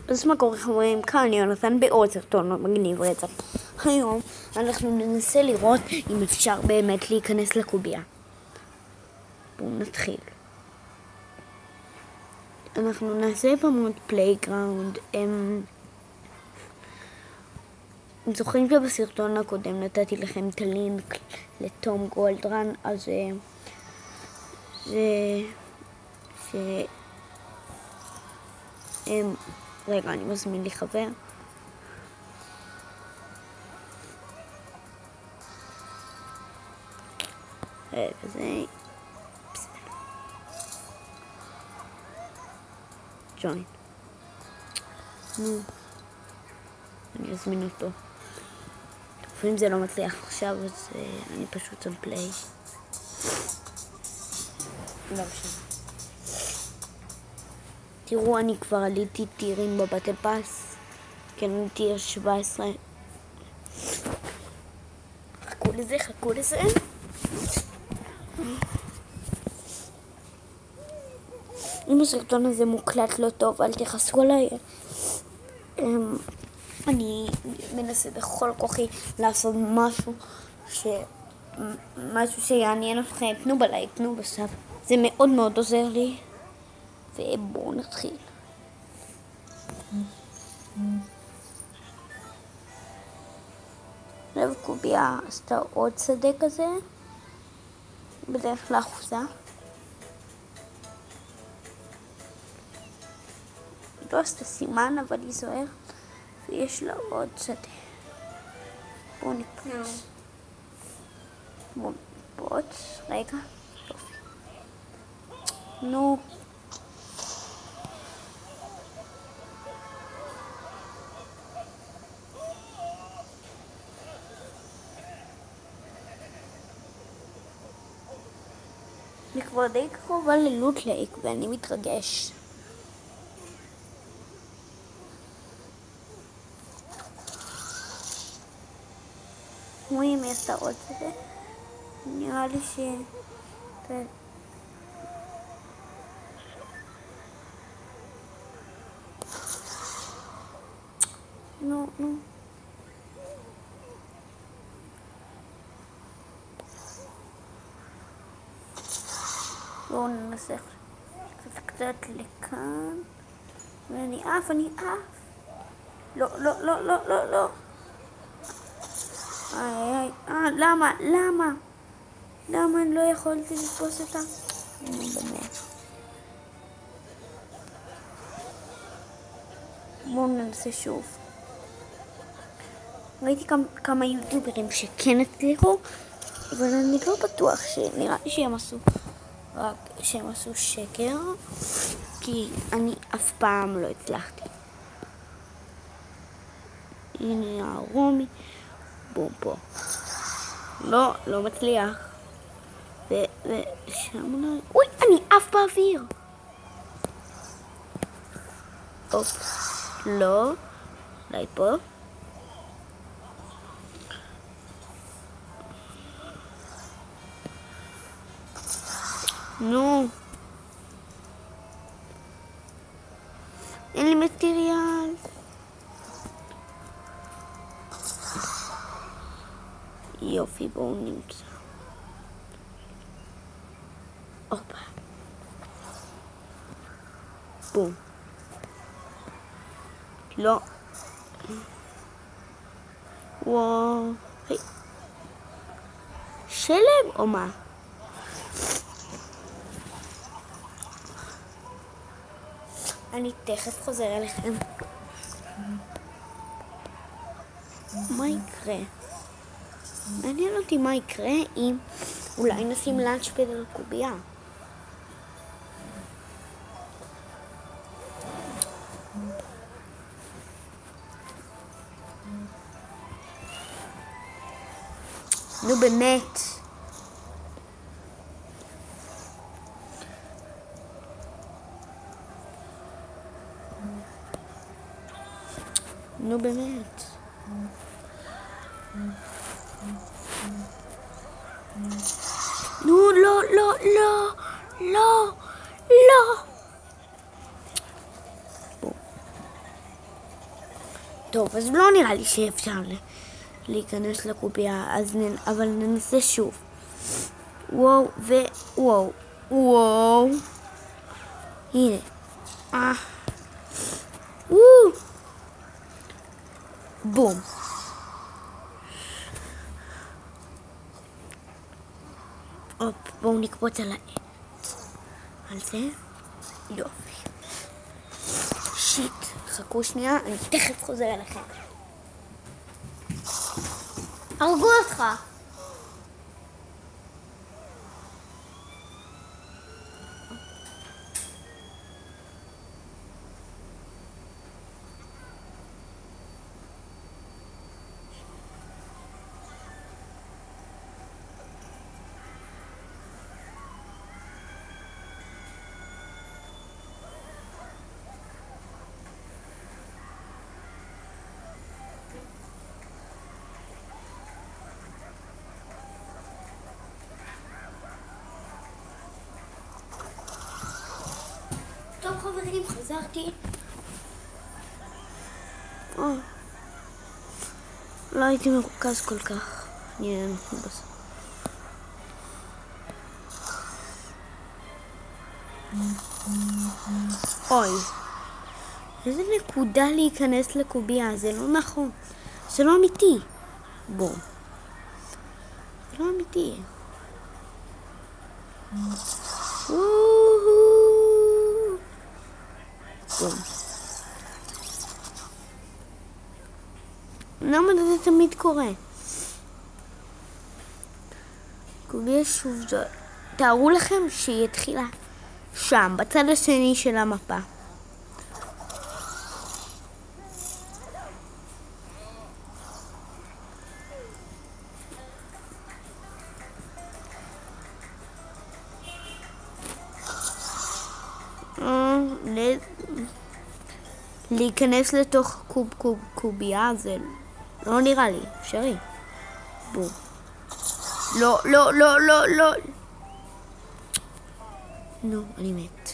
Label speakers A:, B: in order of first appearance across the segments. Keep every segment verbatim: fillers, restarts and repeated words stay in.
A: אז מה קורה חברים? כאן יונתן בעוד סרטון מגניב רצח. היום אנחנו ננסה לראות אם אפשר באמת להיכנס לקובייה. בואו נתחיל. אנחנו נעשה במוד פלייגראונד. הם... זוכרים שבסרטון הקודם נתתי לכם את הלינק לתום גולדרן, אז זה... ש... הם... רגע, אני מזמין לי חבר. רגע, זה... ג'וין. נו. אני אזמין אותו. לפעמים זה לא מצליח עכשיו, אז אני פשוט שם פליי. לא משנה. תראו, אני כבר עליתי טירים בבטל פאס. כן, אני טיר שבע עשרה. חכו לזה, חכו לזה. אם הסרטון הזה מוקלט לא טוב, אל תכעסו עליי. אני מנסה בכל כוחי לעשות משהו ש... משהו שיעניין אתכם. תנו בלייק, תנו בסאב. זה מאוד מאוד עוזר לי. ובואו נתחיל. לב קובייה עשתה עוד שדה כזה. בדרך כלל אחוזה. לא עשתה סימן, אבל היא זוהר. ויש לה עוד שדה. בואו נקפוץ. בואו נקפוץ. רגע. יופי. נו. אני כבר די קרובה ללוט לייק ואני מתרגש. רואים מי עשתה עוד שדה? נראה לי ש... נו, נו. בואו ננסה קצת קצת לכאן. ואני אף, אני אף. לא, לא, לא, לא, לא, לא. איי, איי, אה, למה, למה? למה אני לא יכולתי לתפוס אותה? נו, באמת. בואו ננסה שוב. ראיתי כמה, כמה יוטיוברים שכן הצליחו, אבל אני לא בטוח שנראה לי שהם עשו, רק שהם עשו שקר, כי אני אף פעם לא הצלחתי. הנה הרומי. בום פה. לא, לא מצליח. ו... ושם אולי... אוי, אני אף באוויר. אופ. לא. אולי פה. נו. אין לי מטריאל. יופי, בואו נמצא. הופה. בום. לא. וואו. היי. שלם או מה? אני תכף חוזר אליכם. מה יקרה? מעניין אותי מה יקרה אם אולי נשים לאנצ'פד על הקובייה. נו באמת. נו באמת. נו, לא, לא, לא, לא, לא. טוב, אז לא נראה לי שאפשר להיכנס לקובייה, אז נ... אבל ננסה שוב. וואו, ווואו, וואו. הנה. אה. וואו. בום. הופ, בואו נקפוץ על העץ. על זה? יופי. שיט. חכו שנייה, אני תכף חוזר אליכם. הרגו אותך. טוב חברים, חזרתי. או, לא הייתי מרוכז כל כך. נראה אנחנו בסוף. אוי, איזה נקודה להיכנס לקובייה, זה לא נכון. זה לא אמיתי. בום. זה לא אמיתי. וואו. בום. למה זה תמיד קורה? קובייה שוב זו... תארו לכם שהיא התחילה שם, בצד השני של המפה. להיכנס לתוך קוב קוב קובייה זה לא נראה לי אפשרי. בום. לא, לא, לא, לא, לא. נו, אני מת.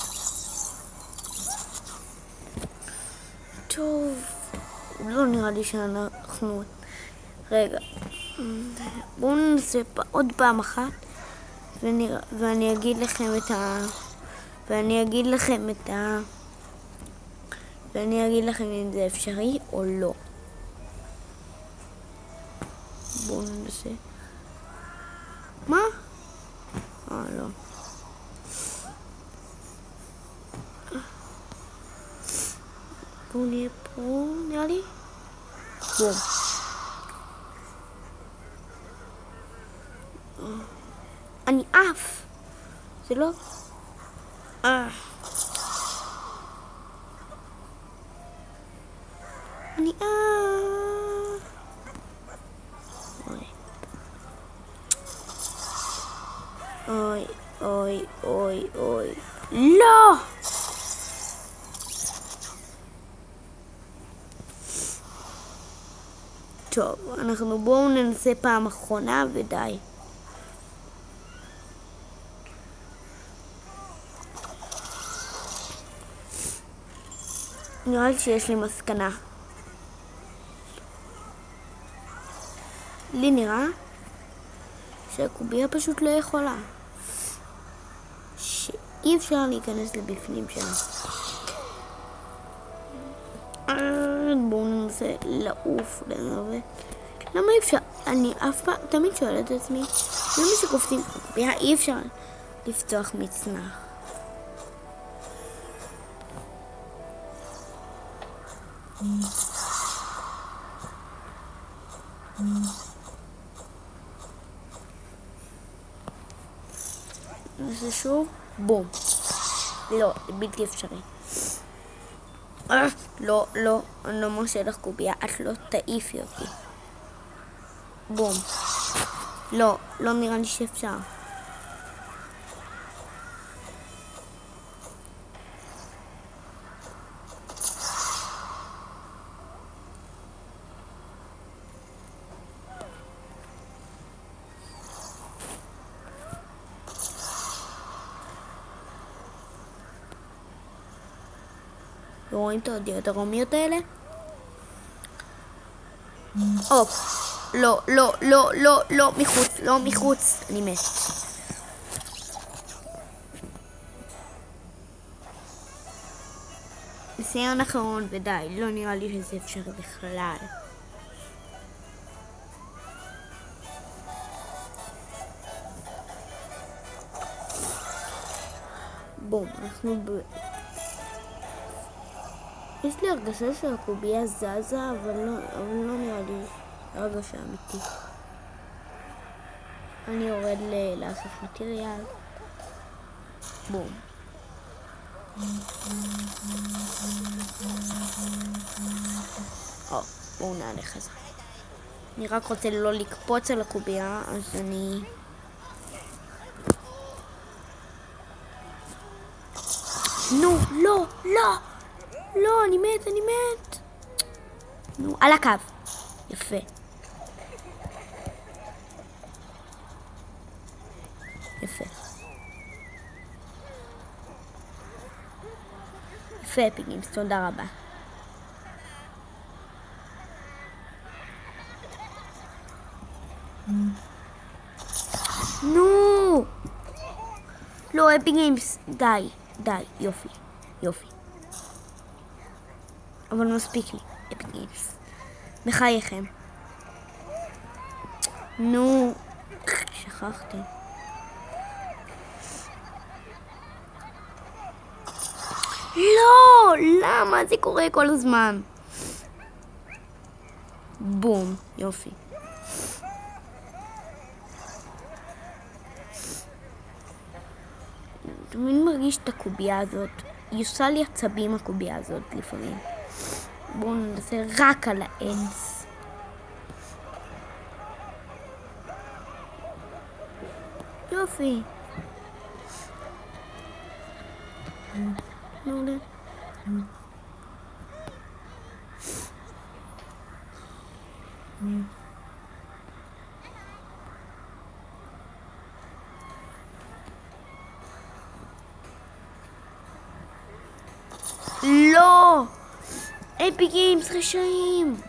A: טוב. לא נראה לי שאנחנו... רגע. בואו ננסה עוד פעם אחת ואני, ואני אגיד לכם את ה... ואני אגיד לכם את ה... ואני אגיד לכם אם זה אפשרי או לא. בואו ננסה. מה? אה, לא. בואו נהיה פה, נראה לי. בואו. אני אף. זה לא... אה. אני אה... אוי, אוי, אוי, אוי. לא! טוב, אנחנו בואו ננסה פעם אחרונה ודי. נראה לי שיש לי מסקנה. לי נראה שהקובייה פשוט לא יכולה. שאי אפשר להיכנס לבפנים שלה. בואו ננסה לעוף לנווה. למה אי אפשר? אני אף פעם תמיד שואלת את עצמי למה שקופצים קובייה אי אפשר לפתוח מצנח. נעשה שוב, בום. לא, זה בלתי אפשרי. לא, לא, אני לא מרשה לך קובייה, את לא תעיפי אותי. בום. לא, לא נראה לי שאפשר. רואים את האותיות הרומיות האלה? הופ. לא, לא, לא, לא, לא, מחוץ, לא מחוץ. אני מת. ניסיון אחרון ודי, לא נראה לי שזה אפשר בכלל. בום, אנחנו ב... יש לי הרגשה שהקובייה זזה, אבל לא, אבל לא נראה לי הרגשה אמיתית. אני יורד ל... לאסוף מטריאל. בום. או, בואו נעלה חזרה. אני רק רוצה לא לקפוץ על הקובייה, אז אני... נו, לא, לא, לא, אני מת, אני מת. נו, על הקו. יפה. יפה. יפה, פיגים, תודה רבה. נו! לא, אפי גיימס, די, די, יופי, יופי. אבל מספיק לי, אפי גיימס. מחייכם. נו, שכחתי. לא, למה זה קורה כל הזמן? בום, יופי. תמיד מרגיש את הקובייה הזאת. היא עושה לי עצבים הקובייה הזאת לפעמים. בואו ננסה רק על העץ. יופי. מעולה. לא! אפי גיימס רשעים!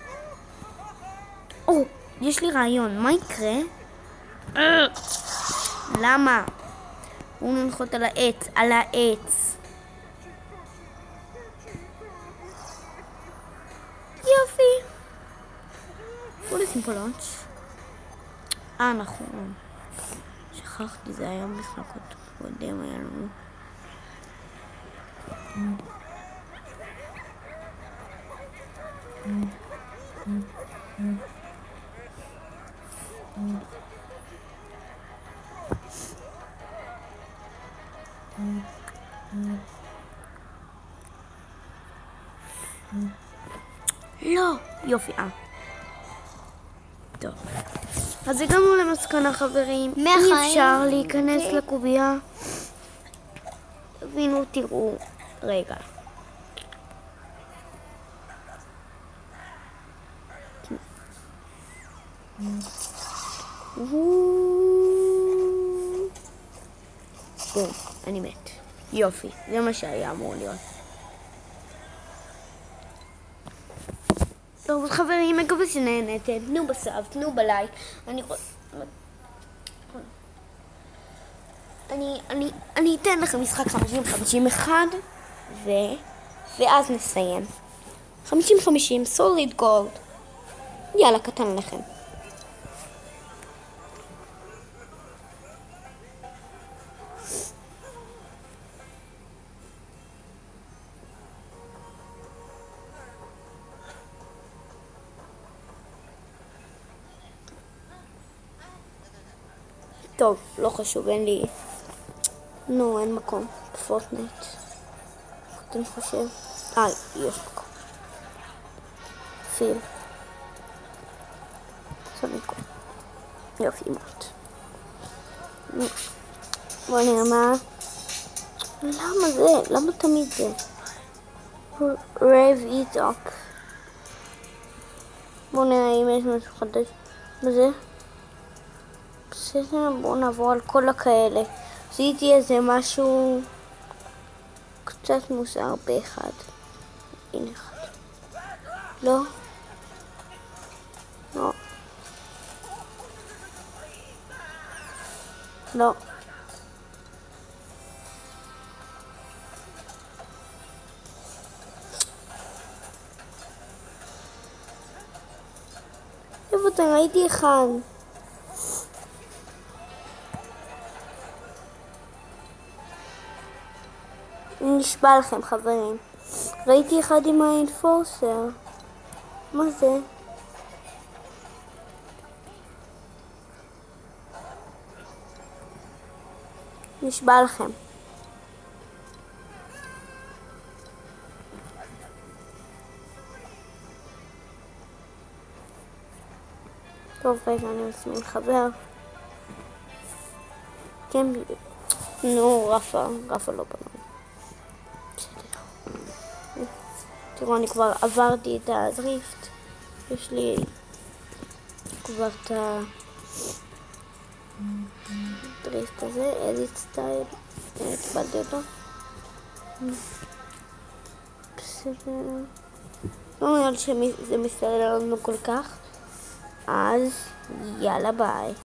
A: או, יש לי רעיון, מה יקרה? למה? בואו ננחות על העץ, על העץ. יופי. בואו נשים פה לונץ'. אה, נכון. שכחתי, זה היה משחק קודם, היה לנו. לא, יופי, אה. טוב. אז הגענו למסקנה, חברים. אי אפשר להיכנס לקובייה. תבינו, תראו. רגע. בום, אני מת. יופי, זה מה שהיה אמור להיות. טוב, חברים, מקווה שנהנתם. תנו בסאב, תנו בלייק. אני אני אני אני אתן לכם משחק חמישים חמישים אחד ו ואז נסיים. חמישים חמישים סוליד גולד. יאללה, קטן לכם. טוב, לא חשוב, אין לי... נו, אין מקום בפורטנייט. אני חושב... אה, יש מקום. פיל. סוניקו. יופי מאוד. בוא נראה מה... למה זה? למה תמיד זה? רייב איטוק. בוא נראה אם יש משהו חדש. מה זה? בסדר, בואו נעבור על כל הכאלה. עשיתי איזה משהו קצת מוזר באחד. הנה אחד. לא. לא. איפה אתם? ראיתי אחד. נשבע לכם חברים. ראיתי אחד עם האינפורסר. מה זה? נשבע לכם. טוב, רגע, אני מזמין חבר. כן, נו, רפה, רפה לא בנו. תראו, אני כבר עברתי את הדריפט. יש לי כבר את הדריפט הזה, אדיט סטייל. קיבלתי אותו. בסדר. לא נראה לי שזה מסתדר לנו כל כך. אז יאללה ביי.